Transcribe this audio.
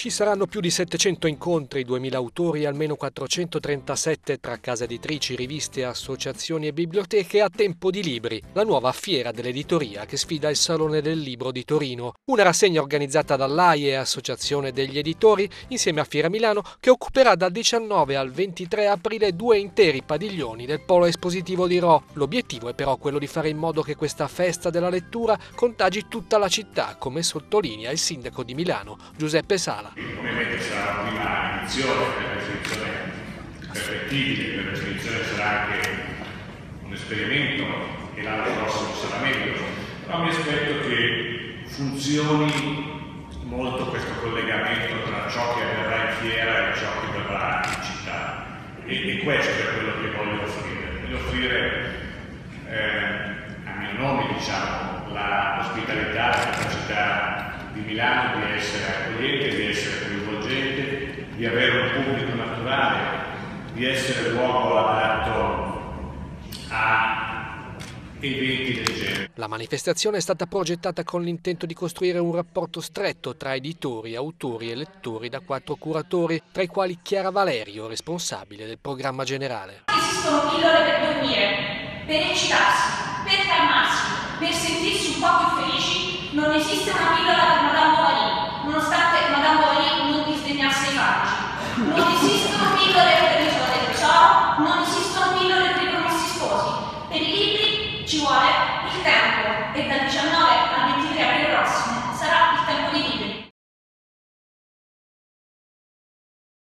Ci saranno più di 700 incontri, 2000 autori e almeno 437 tra case editrici, riviste, associazioni e biblioteche a Tempo di Libri, la nuova fiera dell'editoria che sfida il Salone del Libro di Torino. Una rassegna organizzata dall'AIE, Associazione degli Editori, insieme a Fiera Milano, che occuperà dal 19 al 23 aprile 2 interi padiglioni del polo espositivo di Rho. L'obiettivo è però quello di fare in modo che questa festa della lettura contagi tutta la città, come sottolinea il sindaco di Milano, Giuseppe Sala. Ovviamente sarà una prima edizione, per definizione perfettibile, per definizione sarà anche un esperimento e l'anno prossimo sarà meglio, però mi aspetto che funzioni molto questo collegamento tra ciò che avverrà in fiera e ciò che avverrà in città e questo è quello che voglio offrire. Voglio offrire a mio nome l'ospitalità, la capacità di Milano di essere accogliente, di essere coinvolgente, di avere un pubblico naturale, di essere luogo adatto a eventi del genere. La manifestazione è stata progettata con l'intento di costruire un rapporto stretto tra editori, autori e lettori da 4 curatori, tra i quali Chiara Valerio, responsabile del programma generale. Esistono pillole per dormire, per eccitarsi, per calmarsi, per sentirsi un po' più felici. Non esiste una pillola per Madame Bovary, nonostante Madame Bovary non disdegnasse i farmaci. Non esistono pillole per l'isola del tesoro, non esistono pillole per i promessi sposi. Per i libri ci vuole il tempo e dal